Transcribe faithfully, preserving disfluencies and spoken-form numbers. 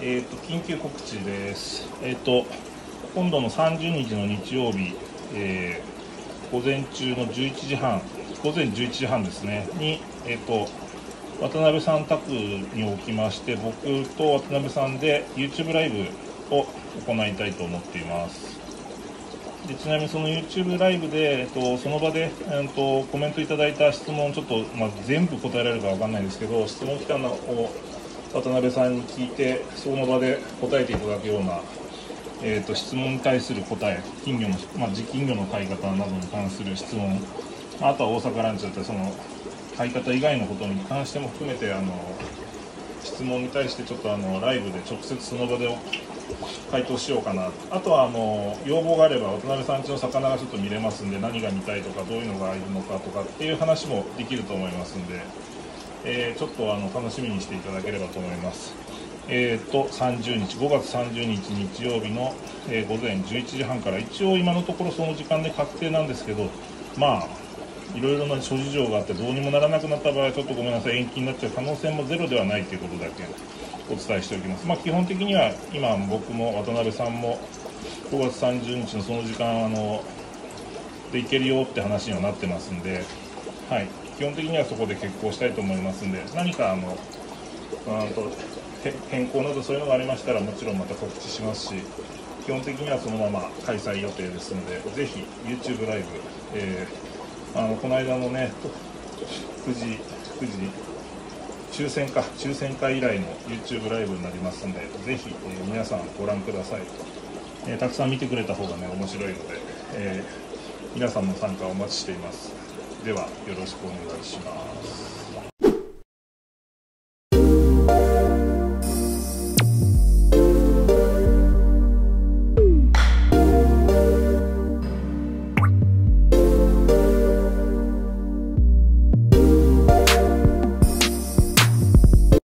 えーと、緊急告知です。えーと、今度のさんじゅうにちの日曜日、えー、午前中のじゅういちじはん、午前じゅういちじはんですね、に、えーと、渡辺さん宅におきまして、僕と渡辺さんで YouTube ライブを行いたいと思っています。でちなみにその YouTube ライブで、えっと、その場で、えっと、コメントいただいた質問、ちょっと、まあ、全部答えられるかわかんないんですけど、質問期間を渡辺さんに聞いて、その場で答えていただくような、えっと、質問に対する答え、金魚の、まあ、実金魚の飼い方などに関する質問、あとは大阪ランチだったら、その飼い方以外のことに関しても含めて、あの質問に対してちょっとあのライブで直接その場で回答しようかな。あとはあの要望があれば渡辺さんちの魚がちょっと見れますんで、何が見たいとかどういうのがいるのかとかっていう話もできると思いますんで、えー、ちょっとあの楽しみにしていただければと思います。えーとさんじゅうにちごがつさんじゅうにち日曜日の、えー、午前じゅういちじはんから、一応今のところその時間で確定なんですけど、まあいろいろな諸事情があってどうにもならなくなった場合はちょっとごめんなさい、延期になっちゃう可能性もゼロではないということだけお伝えしておきます。まあ、基本的には今僕も渡辺さんもごがつさんじゅうにちのその時間あので行けるよって話にはなってますんで、はい、基本的にはそこで決行したいと思いますんで、何かあのうんと変更などそういうのがありましたらもちろんまた告知しますし、基本的にはそのまま開催予定ですので、ぜひ YouTube ライブ、えーあのこの間のねくじくじ抽選か抽選会以来の YouTube ライブになりますので、ぜひ、えー、皆さんご覧ください。えー、たくさん見てくれた方がね面白いので、えー、皆さんの参加をお待ちしています。ではよろしくお願いします。